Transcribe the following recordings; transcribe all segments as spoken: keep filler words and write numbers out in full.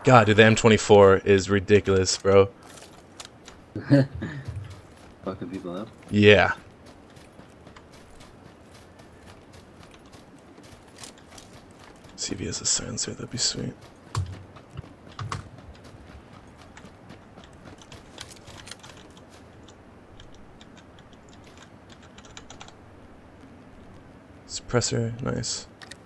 God, dude, the M twenty-four is ridiculous, bro. Fucking people up. Yeah. See if he has a silencer, that'd be sweet. Suppressor, nice.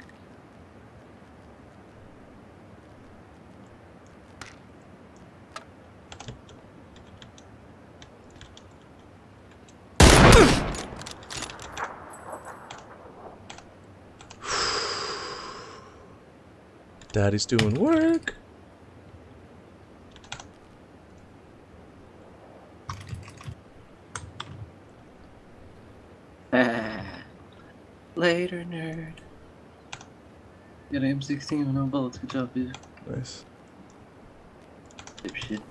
Daddy's doing work. Later, nerd. Got an M sixteen with no bullets. Good job, dude. Nice. Dipshit.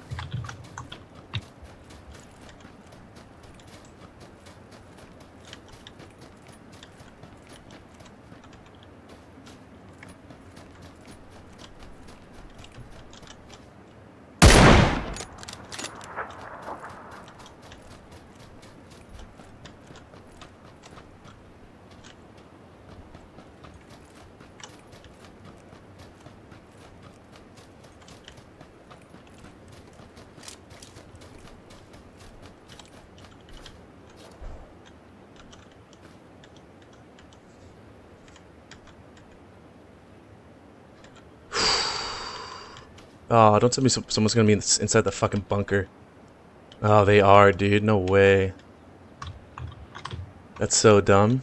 Oh, don't tell me some, someone's gonna be inside the fucking bunker. Oh, they are, dude. No way. That's so dumb.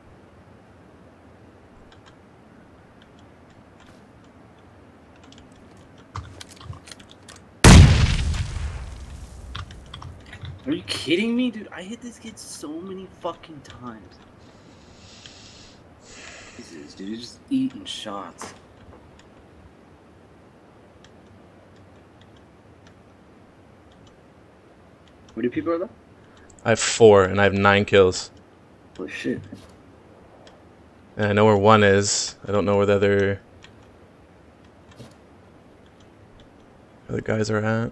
Are you kidding me, dude? I hit this kid so many fucking times. Jesus, dude, you're just eating shots. How many people are there? I have four, and I have nine kills. Holy shit. And I know where one is. I don't know where the other... other guys are at.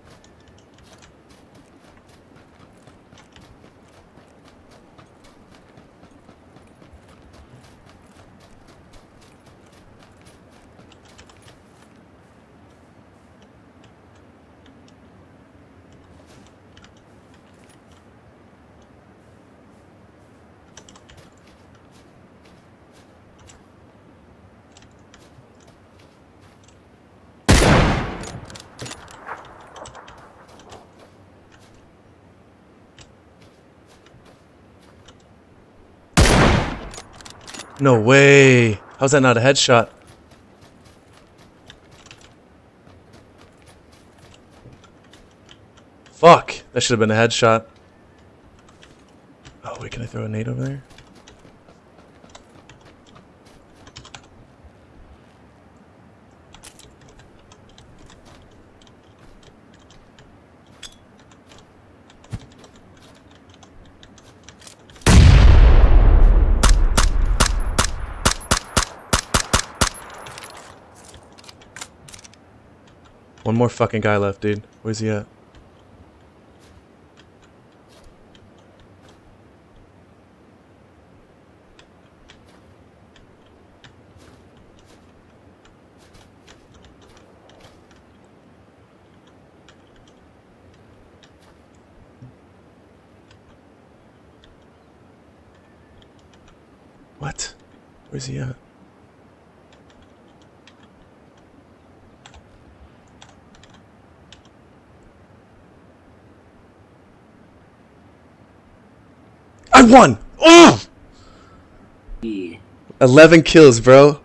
No way! How's that not a headshot? Fuck! That should have been a headshot. Oh wait, can I throw a nade over there? One more fucking guy left, dude. Where's he at? What? Where's he at? I won! Oh! Yeah. eleven kills, bro.